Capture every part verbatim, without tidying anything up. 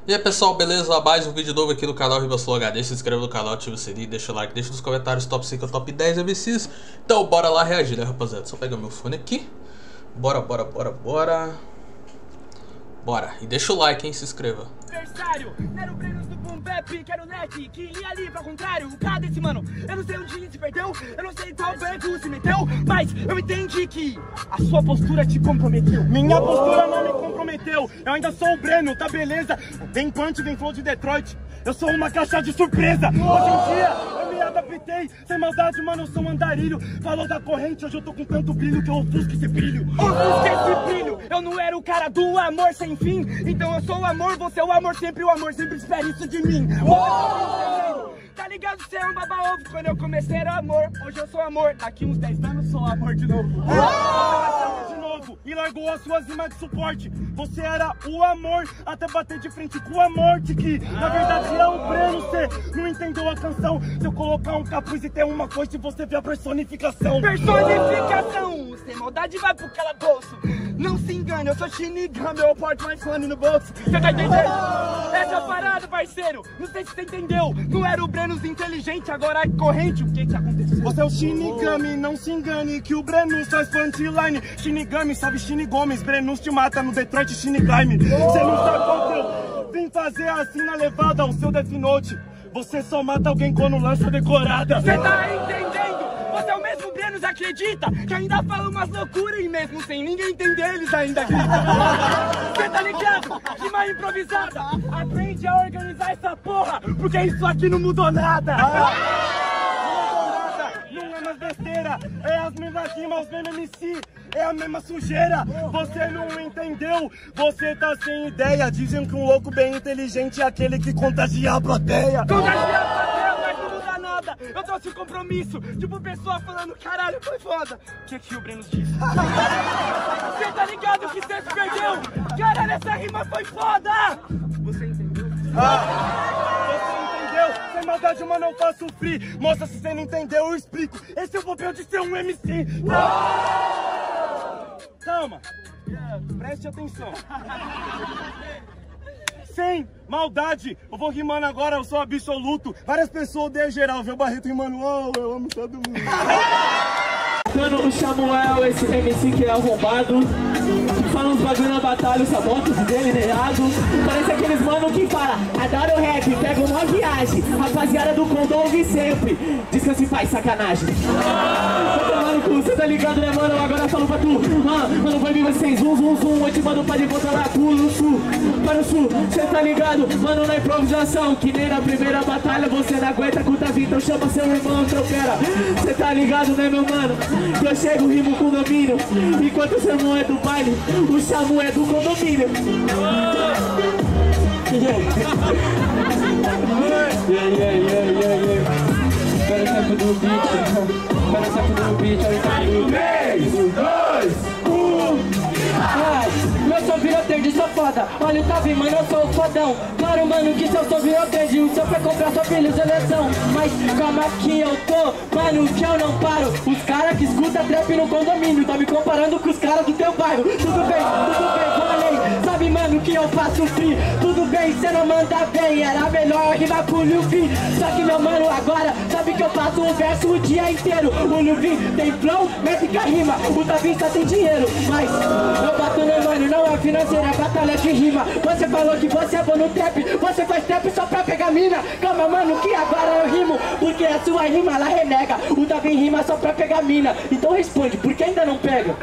E aí pessoal, beleza? Mais um vídeo novo aqui no canal RimaSlow H D. Se inscreva no canal, ativa o sininho, deixa o like, deixa nos comentários top cinco ou top dez M Cs. Então bora lá reagir, né rapaziada? Só pegar meu fone aqui. Bora, bora, bora, bora. Bora. E deixa o like, hein? Se inscreva. Adversário, era o Brenos do Boom Bap, que era o Neck, que ia ali pra contrário. Cadê esse mano? Eu não sei onde ele se perdeu, eu não sei qual beco se meteu, mas eu entendi que a sua postura te comprometeu. Minha postura não me comprometeu, eu ainda sou o Breno, tá beleza? Vem Punch, vem Flow de Detroit, eu sou uma caixa de surpresa. Hoje em dia eu me adaptei, sem maldade, mano, eu sou um andarilho. Falou da corrente, hoje eu tô com tanto brilho que eu ofusco esse brilho. Ofusco esse brilho, eu não era o cara do amor sem fim, então eu sou o amor, você é o amor sempre, o amor sempre espera isso de mim. Tá ligado, você é um baba-ovo. Quando eu comecei era amor, hoje eu sou amor. Daqui uns dez anos sou amor de novo. De novo, e largou as suas rimas de suporte. Você era o amor, até bater de frente com a morte, que na verdade é o Breno. Você não entendeu a canção. Se eu colocar um capuz e ter uma coisa, você vê a personificação. Personificação, sem maldade vai pro calabouço. Não se engane, eu sou Shinigami, eu porto mais fone no bolso. Você tá entendendo? Essa parada, parceiro, não sei se você entendeu. Não era o Brenos inteligente, agora é corrente. O que que aconteceu? Você é o Shinigami, não se engane, que o Brenos faz punchline. Shinigami, sabe Shinigomes, Brenos te mata no Detroit Shinigami. Você não sabe qual que eu vim fazer assim na levada, o seu Death Note. Você só mata alguém quando lança decorada. Você tá entendendo? Você é o mesmo Brenos, acredita? Que ainda fala umas loucuras e mesmo sem ninguém entender, eles ainda gritam. Você tá ligado? Que má improvisada. Aprende a organizar essa porra, porque isso aqui não mudou nada. Não mudou nada, não é mais besteira. É as mesmas rimas, os mesmos M C. É a mesma sujeira, você não entendeu, você tá sem ideia. Dizem que um louco bem inteligente é aquele que contagia a plateia. Contagia a plateia, mas não muda nada. Eu trouxe um compromisso, tipo pessoa falando, caralho, foi foda. O que que o Breno disse? Você tá ligado que você se perdeu? Caralho, essa rima foi foda. Você entendeu? Ah, você entendeu? Sem maldade, mano, eu faço free. Moça, se você não entendeu, eu explico. Esse é o papel de ser um M C. Calma, preste atenção. Sem maldade, eu vou rimando agora, eu sou absoluto. Várias pessoas odeiam geral, vê o Barreto rimando, oh, eu amo todo mundo. Mano, o Samuel, esse M C que é arrombado, fala uns bagulho na batalha, os sabotos dele errado. Parece aqueles mano que fala, adoro rap, pega uma viagem. Rapaziada do Condom ouve sempre, descanse em paz, sacanagem. Você tá ligado, né, mano? Agora eu falo pra tu, ah, mano, vai vir vocês, zum, zum, zum. Eu te mando pra de volta lá pro sul, para o sul. Cê tá ligado, mano, na improvisação, que nem na primeira batalha você não aguenta com o Davi, então chama seu irmão, tropera. Cê tá ligado, né, meu mano? Que eu chego, rimo com domínio, enquanto o seu irmão é do baile, o Samu é do condomínio. Yeah, yeah, yeah, yeah, yeah. Espera o tempo do beat. Espera o tempo do beat. três, dois, um. Eu sou viroteiro, sou foda. Olha o Tavi, mano, eu sou o fodão. Claro, mano, que se eu sou viroteiro, o seu foi comprar sua filha seleção. Mas calma que eu tô, mano, que eu não paro. Os caras que escutam trap no condomínio tá me comparando com os caras do teu bairro. Tudo bem, tudo bem, falei. Sabe, mano, que eu faço free. Tudo bem, cê não manda bem. Era melhor rimar com o Luffy. Só que, meu mano, agora sabe que eu faço um verso o dia inteiro. O Luffy tem flow, métrica rima. O Tavi só tem dinheiro. Mas eu bato no mano, não é financeira, é batalha de rima. Você falou que você é bom no trap, você faz trap só pra pegar mina. Calma, mano, que agora eu rimo, porque a sua rima ela renega. O Davi rima só pra pegar mina. Então responde, por que ainda não pega?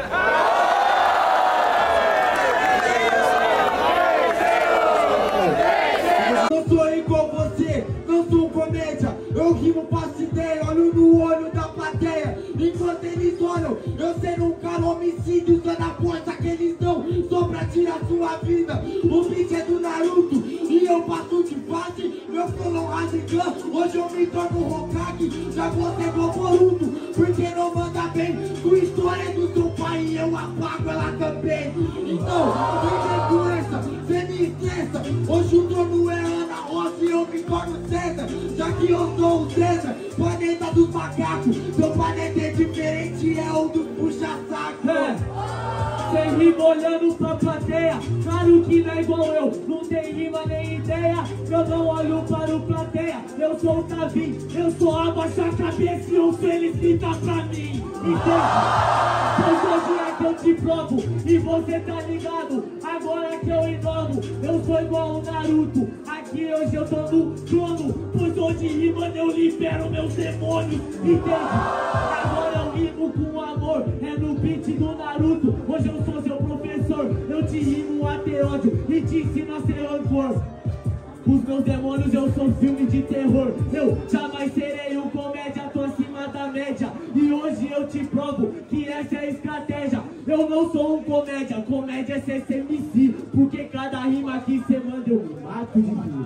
Não sou igual você, não sou comédia. Eu rimo, passo ideia, olho no olho da plateia. Enquanto eles olham, eu sendo um cara homicídio, usando a força que eles dão só pra tirar sua vida. O beat é do Naruto e eu passo de fase. Meu flow não Rasengan, hoje eu me torno Hokage. Já você é Boruto, porque não manda bem. Sua história é do seu pai e eu apago ela também. Então, vem doença, cê me estressa. Hoje o trono é Ana Rosa e eu me torno César. Já que eu sou o César, planeta dos macacos. Seu planeta é diferente, é o do puxa-saco. Sem rima olhando pra plateia. Claro que não é igual eu, não tem rima nem ideia. Eu não olho para o plateia, eu sou o Tavinho. Eu só abaixo a cabeça e o Feliz grita pra mim. Entende? Pois hoje é que eu te provo e você tá ligado. Agora que eu inovo, eu sou igual o Naruto. Aqui hoje eu tô no trono, pois hoje rimando eu libero meus demônios. Entende? Agora eu rimo com amor, é no beat do Naruto. Hoje eu sou seu professor, eu te rimo a ter ódio e te ensino a ser rancor. Os meus demônios, eu sou filme de terror. Eu jamais serei um comédia, tô acima da média. E hoje eu te provo que essa é a estratégia. Eu não sou um comédia, comédia é ser M C. Porque cada rima que cê manda eu me mato de rir.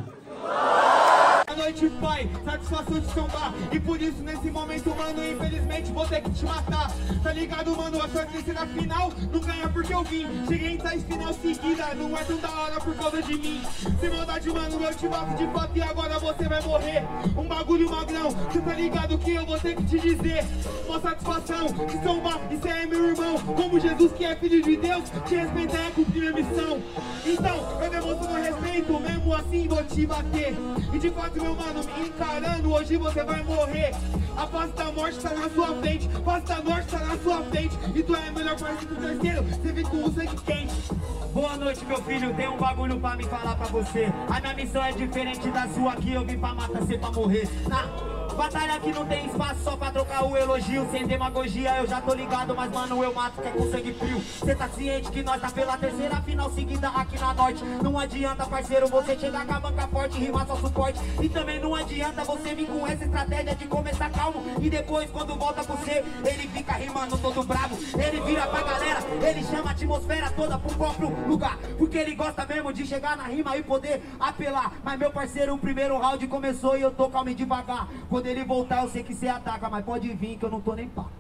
Boa noite, pai, satisfação de sambar. E por isso nesse momento, mano, infelizmente vou ter que te matar. Tá ligado, mano, a sua terceira final não ganha porque eu vim. Cheguei em tais final seguida, não é tão da hora por causa de mim. Sem maldade, mano, eu te mato de fato e agora você vai morrer. Um bagulho magrão, cê tá ligado que eu vou ter que te dizer. Uma satisfação de sambar, e cê é meu irmão. Como Jesus que é filho de Deus, te respeitar é cumprir minha missão. Então, eu demonstro meu respeito, mesmo assim vou te bater. E de fato, meu mano, me encarando, hoje você vai morrer. A face da morte tá na sua frente, a face da morte tá na sua frente. E tu é melhor parceiro do terceiro, você vem com o sangue quente. Boa noite, meu filho, tem um bagulho pra me falar pra você. A minha missão é diferente da sua, aqui eu vim pra matar cê pra morrer. Na batalha aqui não tem espaço só pra trocar o elogio. Sem demagogia eu já tô ligado, mas mano eu mato que é com sangue frio. Cê tá ciente que nós tá pela terceira final seguida aqui na norte. Não adianta, parceiro, você chegar com a banca forte e rimar só suporte. E também não adianta você vir com essa estratégia de começar calmo e depois quando volta pra você, ele fica rimando todo bravo. Ele vira pra galera, ele chama a atmosfera toda pro próprio lugar. Porque ele gosta mesmo de chegar na rima e poder apelar. Mas meu parceiro, o primeiro round começou e eu tô calmo e devagar. Quando ele voltar eu sei que você ataca, mas pode vir que eu não tô nem pá.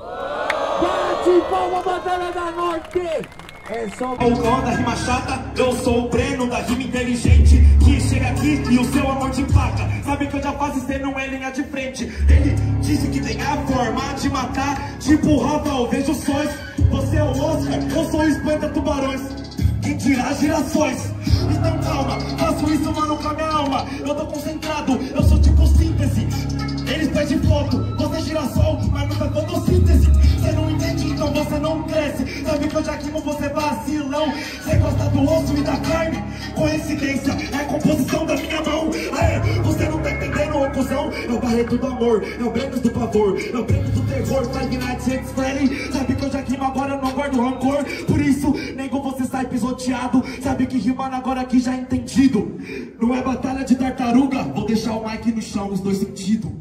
Bate palma, Batalha da Norte! É só o nó da rima chata, eu sou o Breno da rima inteligente. Que chega aqui e o seu amor te empaca. Sabe que eu já faço, cê não é linha de frente. Ele disse que tem a forma de matar. Tipo Raval, vejo sóis. Você é o Oscar, eu sou o espanta tubarões. Quem dirá girassóis. Então calma, faço isso mano com a minha alma. Eu tô concentrado, eu sou tipo síntese. Eles pedem foto, você é girassol, mas nunca fotossíntese. Você não entende, então você não cresce. Sabe que eu já quimo, você vacilão. Você gosta do osso e da carne? Coincidência, é a composição da minha mão. Aê, você não tá entendendo, ô cuzão. É o Barreto do amor, é o Brenos do pavor, é o Brenos do terror, Five Nights at Freddy. Sabe que eu já quimo, agora eu não guardo rancor. Por isso, nego, você sai pisoteado. Sabe que rimando agora aqui já é entendido. Não é batalha de tartaruga, vou deixar o mic no chão, os dois sentidos.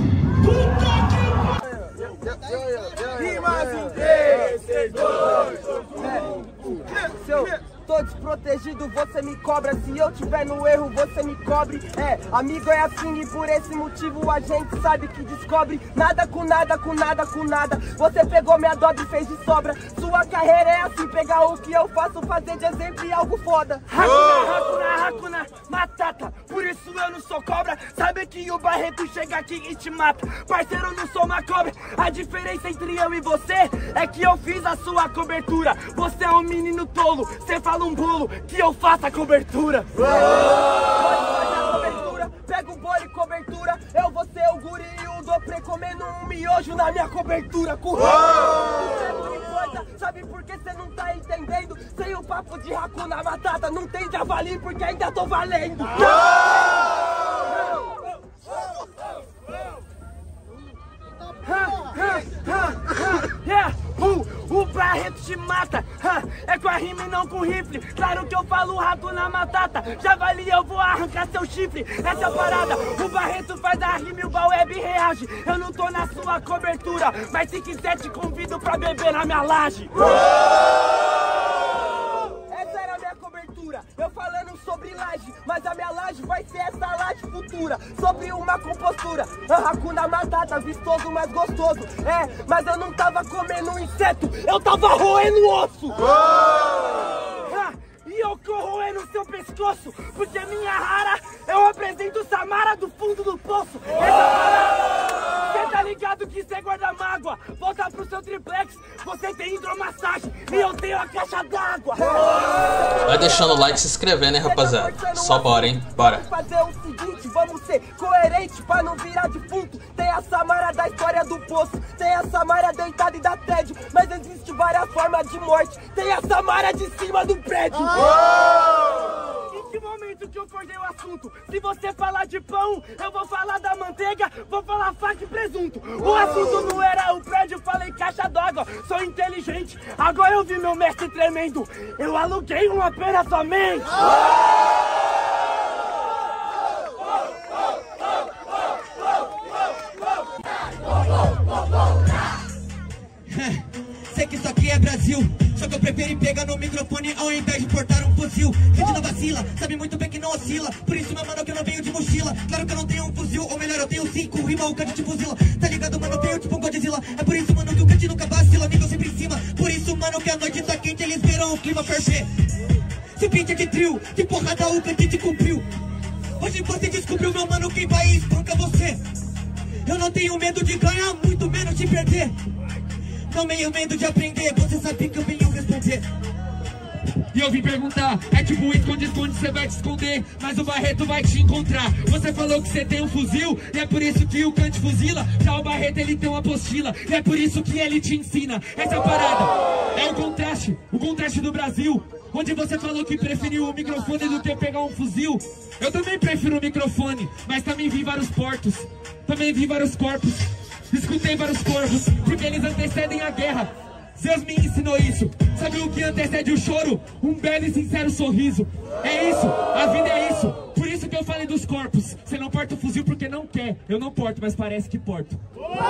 Rimas em três, dois, um. Tô desprotegido, você me cobra. Se eu tiver no erro, você me cobre. É, amigo é assim e por esse motivo a gente sabe que descobre. Nada com nada, com nada, com nada. Você pegou minha dobra e fez de sobra. Sua carreira é assim, pegar o que eu faço, fazer de exemplo e algo foda. Hakuna, Hakuna, Hakuna, Matata. Por isso eu não sou cobra. Sabe que o Barreto chega aqui e te mata. Parceiro, eu não sou uma cobra. A diferença entre eu e você é que eu fiz a sua cobertura. Você é um menino tolo, você fala um bolo que eu faço a cobertura. Pode fazer a cobertura, pega o bolo e cobertura. Eu vou ser o guri e o doprê comendo um miojo na minha cobertura. Correto? Coisa, sabe por que você não tá entendendo? Sem o papo de Hakuna Matata, não tem javali porque ainda tô valendo. Yeah. Uh, o Barreto te mata, uh, é com a rima e não com rifle. Claro que eu falo rato na matata. Javali, eu vou arrancar seu chifre. Essa é a parada, o Barreto faz a rima e o Baweb reage. Eu não tô na sua cobertura, mas se quiser te convido pra beber na minha laje. Essa era a minha cobertura, eu falando sobre laje, mas a minha laje vai ser essa laje futura. Sobre uma compostura, Hakuna Matata, vistoso, mas gostoso. É, mas eu não tava comendo um inseto, eu tava roendo osso. Ah, e eu corroendo seu pescoço, porque minha rara, eu apresento Samara do fundo do poço. Essa parada, tá ligado que cê guarda mágoa. Volta pro seu triplex, você tem hidromassagem e eu tenho a caixa d'água. Vai deixando o like e se inscrevendo, hein, rapaziada. Só bora, hein? Bora. Vamos fazer o seguinte, vamos ser coerente pra não virar defunto. Tem a Samara da história do poço, tem a Samara deitada e da tédio, mas existe várias formas de morte. Tem a Samara de cima do prédio. Oh! Em que momento que eu cortei o assunto? Se você falar de pão, eu vou falar da manteiga, vou falar faca e presunto. O assunto não era o prédio, falei caixa d'água. Sou inteligente, agora eu vi meu mestre tremendo. Eu aluguei uma pera somente. Sei que isso aqui é Brasil, só que eu prefiro pegar no microfone ao invés de portar um fuzil. Gente não vacila, sabe muito bem que não oscila. Por isso, meu mano, que eu não venho de mochila. Claro que eu não tenho um fuzil, ou melhor, eu tenho cinco. Rima o cante te fuzila, tá ligado, mano, eu tenho tipo um Godzilla. É por isso, mano, que o cante nunca vacila, nível sempre em cima. Por isso, mano, que a noite tá quente, eles viram o clima perfeito. Se pinta de trio, que porrada o cante te cumpriu. Hoje você descobriu, meu mano, quem vai espancar você. Eu não tenho medo de ganhar, muito menos de perder. Não tenho medo de aprender, você sabe que eu venho responder. E eu vim perguntar, é tipo esconde-esconde, você vai te esconder, mas o Barreto vai te encontrar. Você falou que você tem um fuzil, e é por isso que o Cante fuzila. Já o Barreto, ele tem uma apostila, e é por isso que ele te ensina. Essa parada é o contraste, o contraste do Brasil, onde você falou que preferiu o microfone do que pegar um fuzil. Eu também prefiro o microfone, mas também vi vários portos, também vi vários corpos, escutei vários corvos, porque eles antecedem a guerra. Zeus me ensinou isso. Sabe o que antecede o choro? Um belo e sincero sorriso. É isso, a vida é isso. Por isso que eu falei dos corpos. Você não porta o fuzil porque não quer. Eu não porto, mas parece que porto.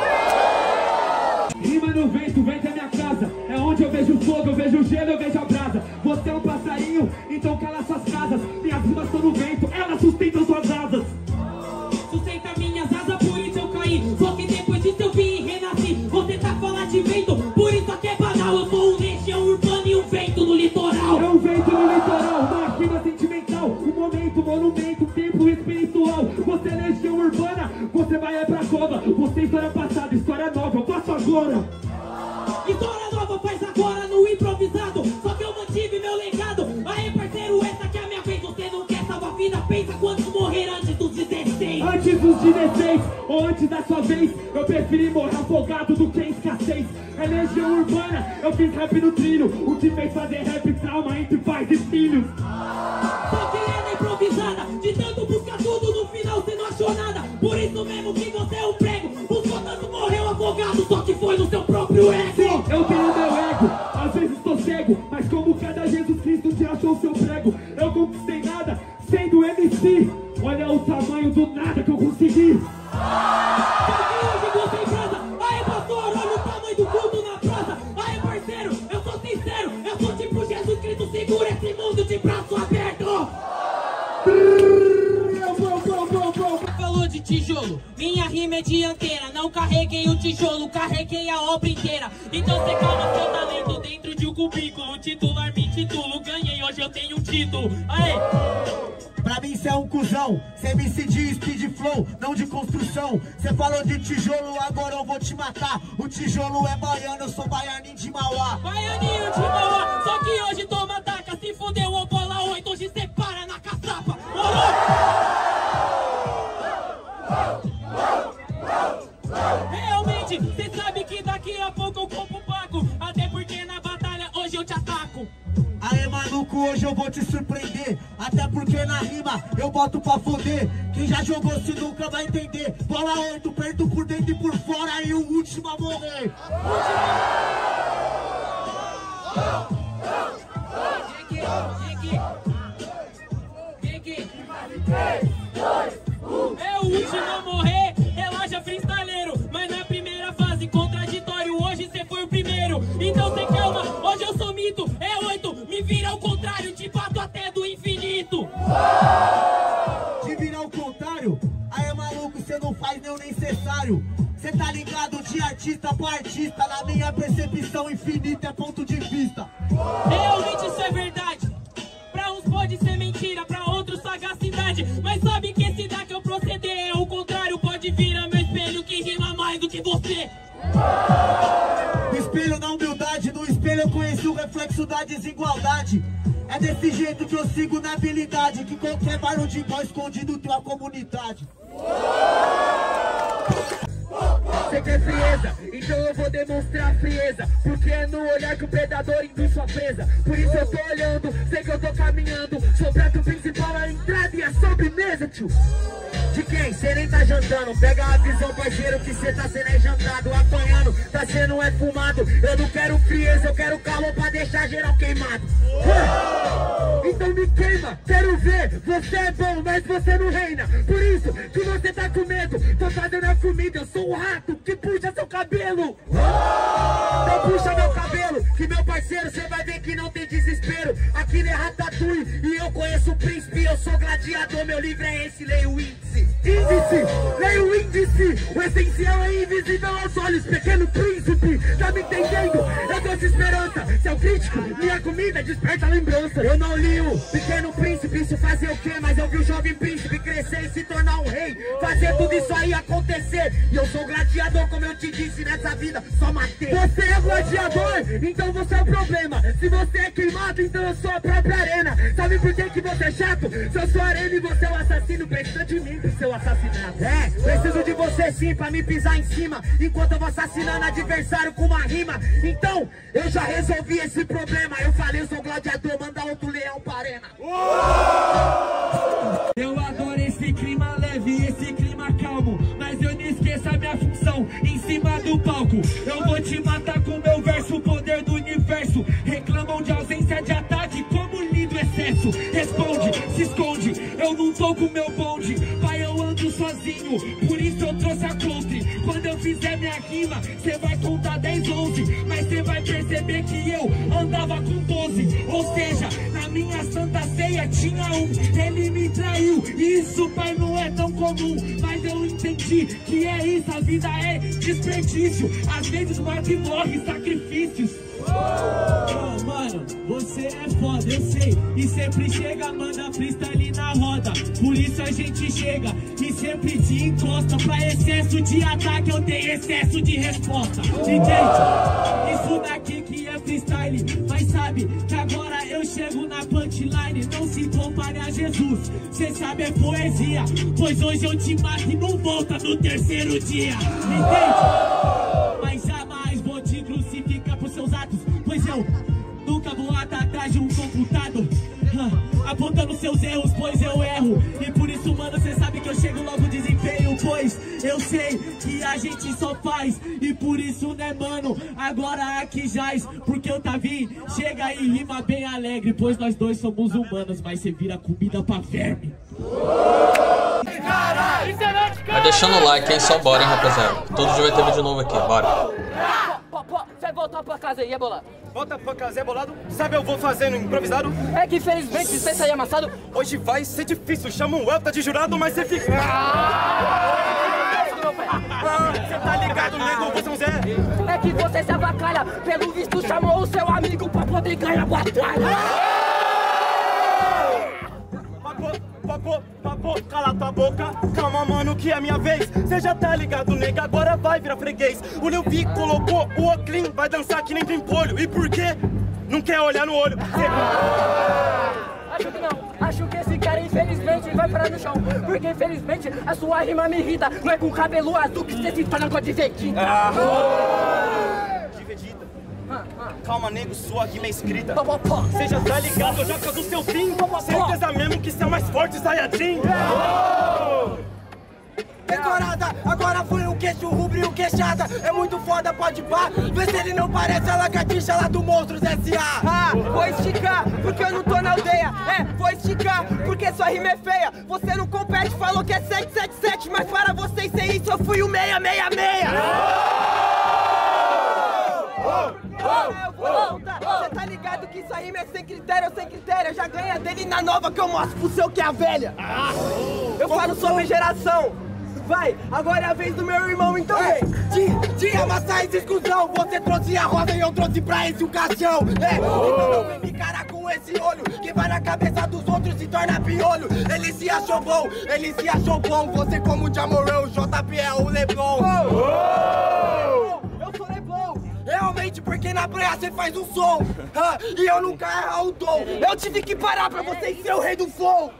Rima no vento, vento é minha casa. É onde eu vejo fogo, eu vejo gelo, eu vejo a brasa. Você é um passarinho, então cala suas casas. Minhas rimas estão no vento, elas sustentam suas asas. Sustenta minhas asas, por isso eu caí. Só que depois disso eu vim e renasci. Você tá falando de vento, por isso aqui é banal. Eu sou um legião urbana e um vento no litoral. É um vento no litoral, uma rima sentimental. Um momento, monumento, tempo espiritual. Você é legião urbana, você vai é pra cova. Você é história passada, história nova, eu faço agora. História nova faz agora no improvisado. Só que eu mantive meu legado. Aê parceiro, essa aqui é a minha vez. Você não quer salvar a vida, pensa quantos morreram antes dos dezesseis. Antes dos dezesseis, ou antes da sua vez, eu preferi morrer afogado do que em escassez. É legião urbana, eu fiz rap no trilho. O que fez fazer rap trauma entre pais e filhos. Só que é na improvisada, de tanto buscar tudo, no final você não achou nada. Por isso mesmo que você é um prego. Buscou tanto, morreu afogado, só que foi no seu próprio ego. Sim, eu tenho meu ego, às vezes tô cego, mas como cada Jesus Cristo te achou o seu prego. Eu conquistei nada, sendo M C. Olha o tamanho do nada que eu consegui. Só que hoje você em casa, aê pastor, olha o tamanho do culto na praça. Aê parceiro, eu sou sincero, eu sou tipo Jesus Cristo, segura esse mundo de braço aberto. Falou de tijolo, minha rima é dianteira. Não carreguei o tijolo, carreguei a obra inteira. Então você calma seu talento dentro de um cubículo. Titular me titulo, ganhei, hoje eu tenho um título. Aê! Pra mim cê é um cuzão, cê me C de speed flow, não de construção. Cê falou de tijolo, agora eu vou te matar. O tijolo é baiano, eu sou baianinho de Mauá. Baianinho de Mauá, só que hoje toma taca. Se fudeu ou bola oito, hoje cê para na caçapa. Realmente, cê sabe que daqui a pouco eu compro o Paco. Até porque na batalha hoje eu te ataco. Aê maluco, hoje eu vou te surpreender. Até porque na rima eu boto pra foder. Quem já jogou se nunca vai entender. Bola oito, perto por dentro e por fora. E o último a morrer. É o último a morrer. Relaxa, freestyleiro. Mas na primeira fase, contraditório. Hoje cê foi o primeiro. Então cê calma, hoje eu sou mito. É oito, me vira ao contrário. Te bato até do infinito. De virar ao contrário? Aí maluco, cê não faz nem o necessário. Cê tá ligado de artista pra artista. Na minha percepção infinita é ponto de vista. Realmente isso é verdade. Pra uns pode ser mentira, pra outros sagacidade. Mas sabe que esse daqui é o proceder, é o contrário. Pode vir a meu espelho que rima mais do que Espelho na humildade, no espelho eu conheci o reflexo da desigualdade. É desse jeito que eu sigo na habilidade, que qualquer barulho de pau escondido tem uma comunidade. Você quer frieza, então eu vou demonstrar frieza, porque é no olhar que o predador induz sua presa. Por isso eu tô olhando, sei que eu tô caminhando, sou o prato principal, a entrada e a sobremesa, tio. De quem? Cê nem tá jantando. Pega a visão, parceiro, que cê tá sendo é jantado. Apanhando, tá sendo é fumado. Eu não quero frieza, eu quero calor pra deixar geral queimado. uh! Então me queima, quero ver. Você é bom, mas você não reina. Por isso que você tá com medo. Tô fazendo a comida, eu sou o rato que puxa seu cabelo. uh! Então puxa meu cabelo, que meu parceiro, cê vai ver que não tem desespero. Aqui não é Ratatouille e eu conheço o príncipe. Eu sou gladiador, meu livro é esse, leio o índice. Índice, leia o índice. O essencial é invisível aos olhos. Pequeno príncipe, tá me entendendo? Eu trouxe esperança. Seu crítico, minha comida desperta lembrança. Eu não li o Pequeno Príncipe, isso fazer o quê? Mas eu vi o jovem príncipe crescer e se tornar um rei. Fazer tudo isso aí acontecer. E eu sou gladiador, como eu te disse nessa vida, só matei. Você é gladiador, então você é o problema. Se você é queimado, então eu sou a própria arena. Sabe por que que você é chato? Se eu sou arena e você é o assassino, precisa de mim pro seu assassinato. É, preciso de você sim pra me pisar em cima, enquanto eu vou assassinando adversário com uma rima. Então, eu já resolvi esse problema. Eu falei, eu sou gladiador, manda outro leão pra arena. Eu adoro esse clima leve, esse clima calmo, mas eu não esqueço a minha função em cima do palco. Eu vou te matar com meu verso, o poder do universo. Reclamam de ausência de ataque, como lindo excesso. Responde, se esconde, eu não tô com meu bonde. Pai, eu ando sozinho, por isso eu trouxe a country. Quando eu fizer minha rima, cê vai contar dez, onze, mas cê vai perceber que eu andava com doze. Ou seja, na minha santa ceia tinha um, ele me traiu. Isso, pai, não é tão comum, mas eu entendi que é isso, a vida é desperdício. Às vezes mata e morre, sacrifícios. Oh, mano, você é foda, eu sei. E sempre chega, manda freestyle na roda. Por isso a gente chega e sempre te encosta. Pra excesso de ataque eu tenho excesso de resposta. Entende? Isso daqui que é freestyle. Mas sabe que agora eu chego na punchline. Não se compare a Jesus, cê sabe é poesia. Pois hoje eu te mato e não volta no terceiro dia. Entende? Mas jamais vou te crucificar por seus atos, pois eu nunca vou atrás de um computado ah, apontando seus erros, pois eu erro. E por isso, mano, cê sabe que eu chego logo desempenho, pois eu sei que a gente só faz. E por isso, né, mano, agora aqui jaz, porque eu tá vindo, chega e rima bem alegre, pois nós dois somos humanos, mas cê vira comida pra verme. Vai deixando o like, hein? Só bora, hein, rapaziada. Todo dia vai ter vídeo novo aqui, bora. Vai voltar pra casa aí, é bolado. Volta pra casa, é bolado? Sabe eu vou fazendo improvisado? É que infelizmente você sair amassado. Hoje vai ser difícil, chama um Elta de jurado, mas você fica... Você tá ligado, nego, você é um Zé? É que você se avacalha, pelo visto chamou o seu amigo pra poder ganhar a batalha. Papo, papo, cala tua boca, calma mano que é minha vez. Cê já tá ligado, nega, agora vai virar freguês. O Lil Vi colocou o Oclean, vai dançar que nem pimpolho. E por quê? Não quer olhar no olho. Cê... Acho que não, acho que esse cara infelizmente vai parar no chão. Porque infelizmente a sua rima me irrita. Não é com cabelo azul que você se torna com de Vegeta. Ah. De Vegeta. Calma, nego, sua rima é escrita. Cê já tá ligado, eu já caso o seu fim. Certeza mesmo que cê é o mais forte, Saiyajin. Decorada, agora foi um queixo rubro e um queixada. É muito foda, pode pá. Vê se ele não parece a lagartixa lá do Monstros S A. Ah, vou esticar, porque eu não tô na aldeia. É, vou esticar, porque sua rima é feia. Você não compete, falou que é sete sete sete, mas para vocês ser isso, eu fui o seis seis seis. Você tá ligado que isso aí é sem critério, sem critério. Já ganha dele na nova que eu mostro pro seu que é a velha. Eu falo sobre geração. Vai, agora é a vez do meu irmão, então vem. De, de amassar esse exclusão, você trouxe a roda e eu trouxe pra esse o caixão. É, então não vem me encarar com esse olho, que vai na cabeça dos outros se torna piolho. Ele se achou bom, ele se achou bom. Você como o Jamorão, o J P é o Leblon. Oh. Oh. Eu Realmente, porque na praia você faz um som ah, e eu nunca erro o tom. Eu tive que parar pra vocês ser o rei do flow.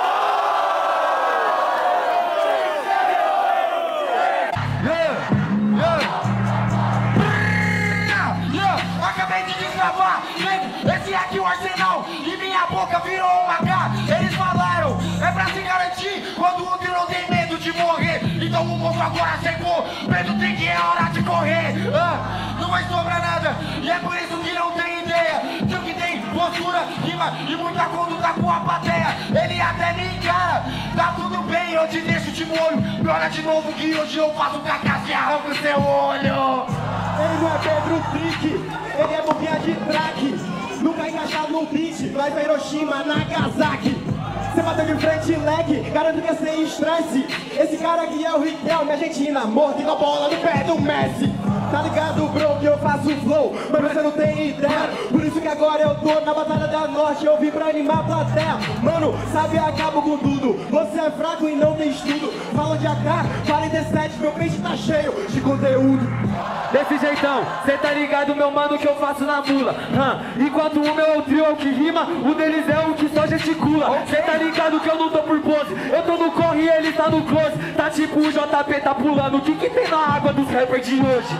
Acabei de desgravar, esse aqui é o arsenal e minha boca virou uma K. Eles falaram, é pra se garantir quando o outro não tem medo de morrer. Então o monstro agora chegou, Pedro tem que é hora de correr. ah, Não vai sobrar nada e é por isso que não tem ideia. Seu que tem postura, rima e muita conduta com a plateia. Ele até me encara, tá tudo bem, eu te deixo de molho. Piora de novo que hoje eu faço cacaça e arranco seu olho. Ele não é Pedro Trick, ele é bombinha de track. Nunca encaixado no beat, vai pra Hiroshima, Nagasaki. Cê bateu de frente leg, garanto que é sem estresse. Esse cara aqui é o Riquelme, Argentina, morto com a bola no pé do Messi. Tá ligado, bro, que eu faço flow, mas você não tem ideia. Por isso que agora eu tô na Batalha da Norte, eu vim pra animar a plateia. Mano, sabe, acabo com tudo. Você é fraco e não tem estudo. Fala de A K quarenta e sete, meu peixe tá cheio de conteúdo. Desse jeitão, cê tá ligado, meu mano, que eu faço na mula. hum. Enquanto o meu é o trio, é o que rima, o deles é o que só gesticula. Cê tá ligado que eu não tô por pose, eu tô no corre e ele tá no close. Tá tipo o J P tá pulando, o que que tem na água dos rappers de hoje?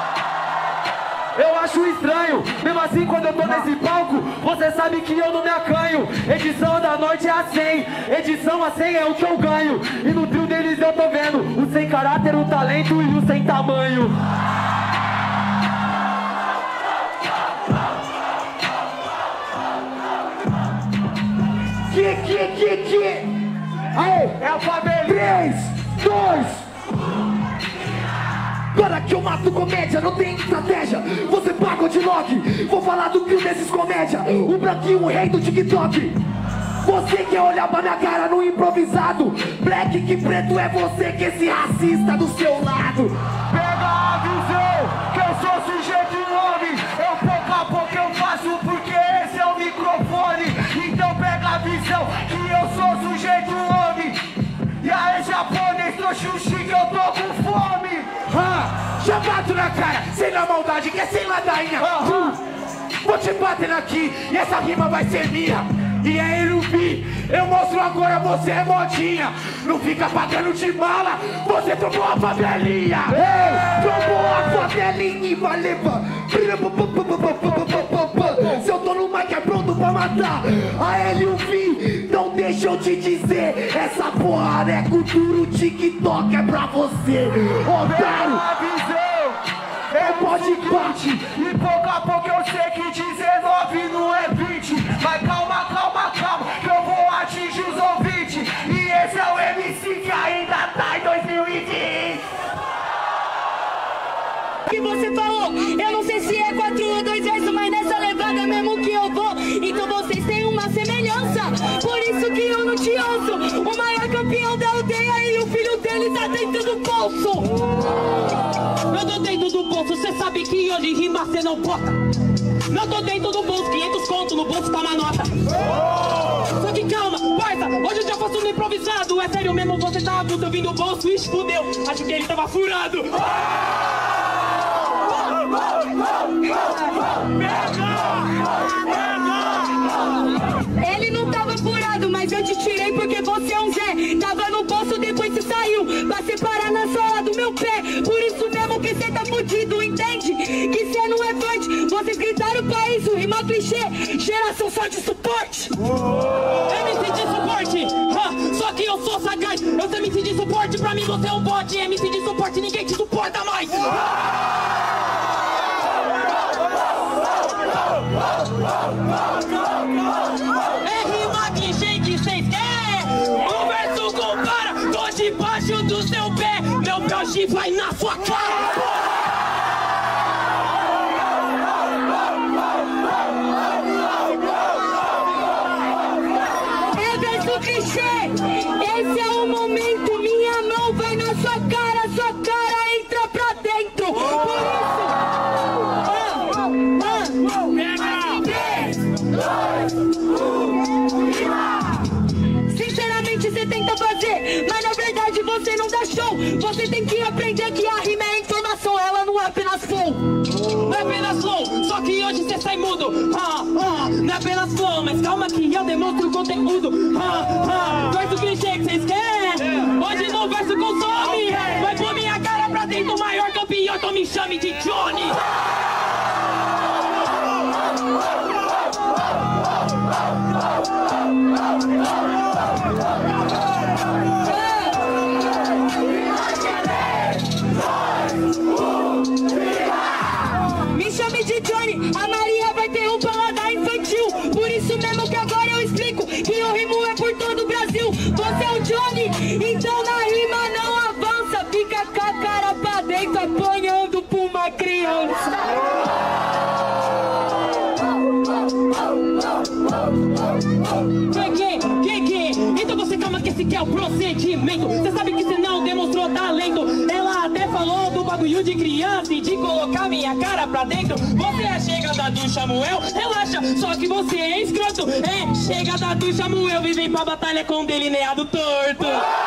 Eu acho estranho, mesmo assim quando eu tô nesse palco, você sabe que eu não me acanho. Edição da Norte é a cem, edição a cem é o que eu ganho. E no trio deles eu tô vendo o sem caráter, o talento e o sem tamanho. Que, que, que, que? Aê, é a família. três, dois. Agora que eu mato comédia, não tem estratégia. Você paga de Loki. Vou falar do trio desses comédia. O branquinho, o rei do TikTok. Você quer olhar pra minha cara no improvisado. Black que preto é você, que esse racista do seu lado. Pega a visão, que eu sou sujeito e nome. Eu pouco a pouco eu faço porque esse é o microfone. Então pega a visão, que eu sou sujeito e nome. E aí japonês, trouxe um chique, eu tô com fome. Ah, já bato na cara, sem na maldade, que é sem ladainha. uh, Vou te batendo aqui, e essa rima vai ser minha. E é Irubi, eu mostro agora, você é modinha. Não fica pagando de mala, você trombou a favelinha. Ei, trombou a favelinha e vai levar. Se eu tô no mic é pronto pra matar. A L U V, não deixa eu te dizer. Essa porra é cultura, o TikTok é pra você, otário. A visão é pode bate. E pouco a pouco eu sei que dezenove não é vinte. Mas calma, calma, calma, que eu vou atingir os ouvintes. E esse é o M C que ainda tá em dois mil e vinte. Que você falou, eu não sei se é quatro ou dois versos, mas nessa levada mesmo que eu vou. Então vocês têm uma semelhança, por isso que eu não te ouço. O maior campeão da aldeia e o filho dele tá dentro do bolso. Eu tô dentro do bolso, cê sabe que hoje rima cê não bota. Não tô dentro do bolso, quinhentos conto no bolso tá uma nota. Só que calma, parça, hoje eu já faço no improvisado. É sério mesmo, você tava puto, eu vim do bolso, ixi, fudeu. Acho que ele tava furado. Ele não tava furado, mas eu te tirei porque você é um Zé. Tava no bolso, depois você saiu pra separar na sola do meu pé. Por isso mesmo que cê tá fudido, entende? Que cê não é forte. Vocês gritaram pra isso, rima clichê. Geração só de suporte. M C de suporte, ha, só que eu sou sagaz. Eu sou M C de suporte, pra mim você é um bot. M C de suporte, ninguém te suporta mais. É rima clichê que cês querem. O verso compara, tô debaixo do seu pé. Meu broche vai na sua cara. É verso clichê, esse é o momento. Minha mão vai na sua cara, sua cara entra pra dentro. Por isso, ah, ah, sinceramente mente cê tenta fazer, mas na verdade você não dá show. Você tem que aprender que a rima é informação, ela não é apenas flow. Não é apenas flow, só que hoje cê sai mudo. Ah, ah, não é apenas flow, mas calma que eu demonstro o conteúdo. Ah, ah, faz o clichê que cês querem. Hoje no verso consome. Vai pôr minha cara pra dentro, o maior campeão, então me chame de Johnny. Me chame de Johnny, a Maria vai ter um paladar infantil. Por isso mesmo que agora eu explico que eu rimo é por todo o Brasil. Você é o Johnny, então na rima não avança. Fica com a cara pra dentro, apanhando pra uma criança. Que que, que que? Então você calma que esse que é o procedimento. Você sabe que você não demonstrou talento. Ela até falou do bagulho de criança e de colocar minha cara pra dentro. Você é chegada do Samuel, relaxa, só que você é escroto. É chegada do Samuel, vivem pra batalha com delineado torto.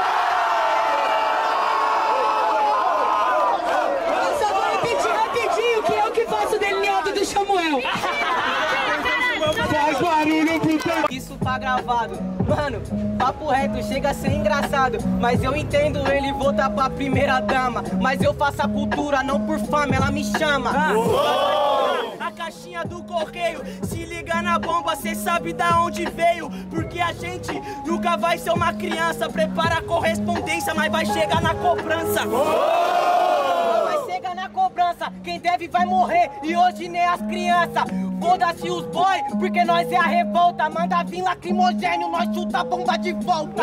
Eu só vou repetir rapidinho que eu que faço o delineado do Samuel. Faz barulho pro tempo. Isso tá gravado. Mano, papo reto, chega a ser engraçado. Mas eu entendo ele voltar pra primeira dama. Mas eu faço a cultura não por fama, ela me chama. A caixinha do correio, se liga na bomba, cê sabe da onde veio. Porque a gente nunca vai ser uma criança. Prepara a correspondência, mas vai chegar na cobrança. Mas chega na cobrança, quem deve vai morrer. E hoje nem as crianças. Foda-se os boy, porque nós é a revolta. Manda vir lacrimogênio, nós chuta a bomba de volta.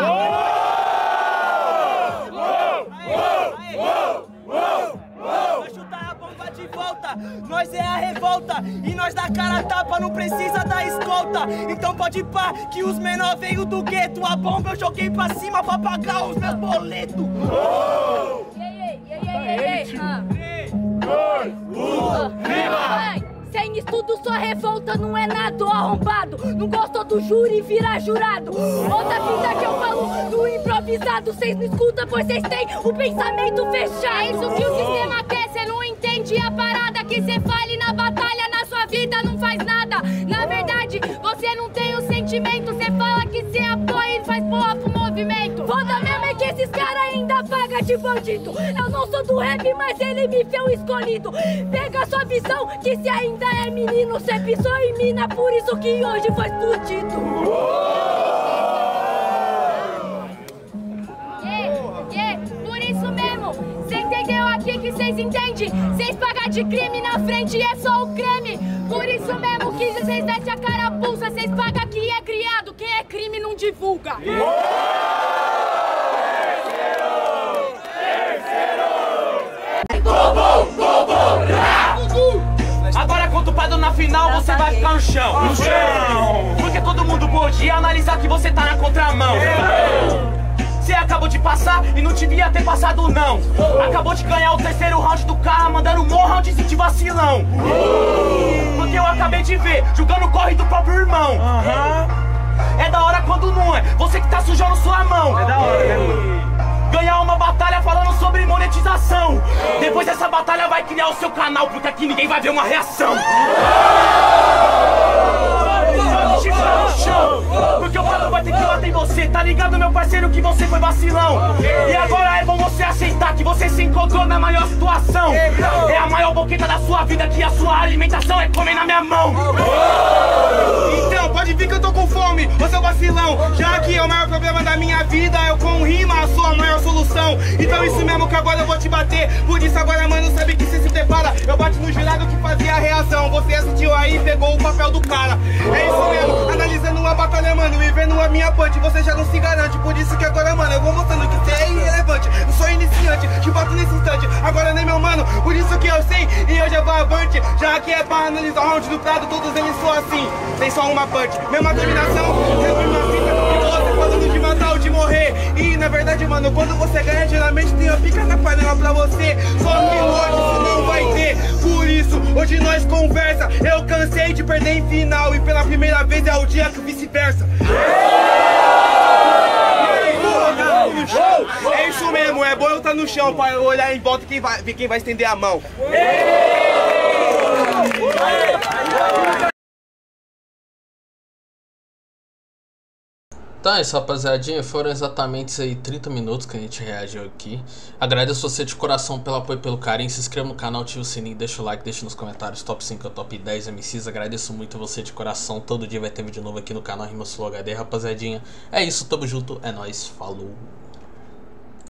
Nós chutar a bomba de volta, nós é a revolta. E nós dá cara a tapa, não precisa da escolta. Então pode pá, que os menor veio do gueto. A bomba eu joguei pra cima pra pagar os meus boletos. Ei, ei, ei, ei, ei, três, dois, um, rima! Sem estudo, sua revolta não é nada, arrombado. Não gostou do júri, vira jurado. Outra fita que eu falo do improvisado. Vocês não escutam, pois vocês têm o pensamento fechado. É isso que o sistema quer, cê não entende a parada. Que cê fale na batalha, na sua vida não faz nada. Na verdade, você não tem o sentimento. Cê fala que cê apoia e faz porra pro movimento. Foda mesmo é que esses caras ainda pagam de bandido. Eu não sou do rap, mas ele me fez o escolhido. Pega sua visão, que se ainda é menino, cê pisou em mina, por isso que hoje foi explodido. Yeah, yeah, por isso mesmo, cê entendeu aqui que cês entendem? Cês pagam de crime na frente e é só o creme. Por isso mesmo que cês descem a carapuça, cês pagam que é criado, quem é crime não divulga. Agora contupado na final, você vai ficar no chão. No chão. Porque todo mundo pode analisar que você tá na contramão. Você acabou de passar e não devia ter passado não. Acabou de ganhar o terceiro round do cara, mandando um round de vacilão. Porque eu acabei de ver, julgando o corre do próprio irmão. É da hora quando não é, você que tá sujando sua mão. É da hora, né? Ganhar uma batalha falando sobre monetização. Depois dessa batalha vai criar o seu canal, porque aqui ninguém vai ver uma reação. Porque o cara vai ter que bater em você. Tá ligado, meu parceiro, que você foi vacilão. E agora é bom você aceitar que você se encontrou na maior situação. É a maior boqueta da sua vida, que a sua alimentação é comer na minha mão. Então, pode vir que eu tô com fome, você é vacilão. Já que é o maior problema da minha vida, eu com rima a sua maior solução. Então isso mesmo que agora eu vou te bater. Por isso agora, mano, sabe que cê se prepara. Eu bati no jurado que fazia a reação. Você assistiu aí e pegou o papel do cara. É isso mesmo, analisando uma batalha, mano, e vendo a minha punch, você já não se garante. Por isso que agora, mano, eu vou mostrando que você é irrelevante. Eu sou iniciante, te bato nesse instante. Agora nem meu mano, por isso que eu sei e eu já vou avante. Já que é pra analisar o round do prado, todos eles são assim. Tem só uma punch, mesma dominação, sempre uma fita. E você falando de matar ou de morrer. E na verdade, mano, quando você ganha, geralmente tem uma pica na panela pra você. Só que hoje isso não vai ter. Por isso, hoje nós conversa. Eu cansei de perder em final e pela primeira vez é o dia que vice-versa. boca no chão pra eu olhar em volta e quem vai, ver quem vai estender a mão. Tá, isso, rapaziadinha, foram exatamente aí trinta minutos que a gente reagiu aqui. Agradeço você de coração pelo apoio e pelo carinho. Se inscreva no canal, ativa o sininho, deixa o like, deixa nos comentários top cinco ou top dez M Cs. Agradeço muito você de coração. Todo dia vai ter vídeo novo aqui no canal Rimas Flow H D, rapaziadinha. É isso, tamo junto, é nóis, falou.